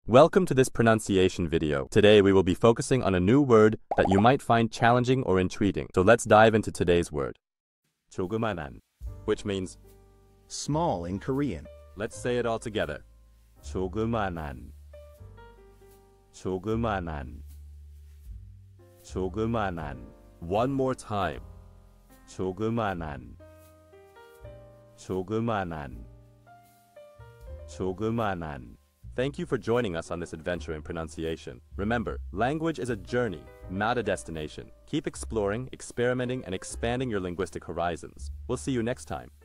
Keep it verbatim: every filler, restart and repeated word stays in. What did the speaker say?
Welcome to this pronunciation video. Today we will be focusing on a new word that you might find challenging or intriguing. So let's dive into today's word. 조그만한, which means small in Korean. Let's say it all together. 조그만한, 조그만한, 조그만한. One more time. 조그만한, 조그만한, 조그만한. Thank you for joining us on this adventure in pronunciation. Remember, language is a journey, not a destination. Keep exploring, experimenting, and expanding your linguistic horizons. We'll see you next time.